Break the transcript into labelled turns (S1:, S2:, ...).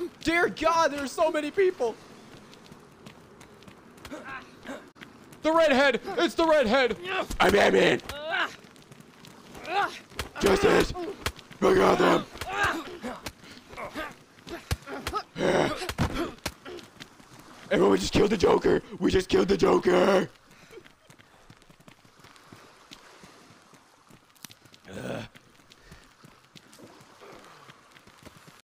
S1: Dear God, there's so many people. The redhead! It's the redhead! I'm Batman! Justice! For Gotham! Everyone just killed the Joker! We just killed the Joker!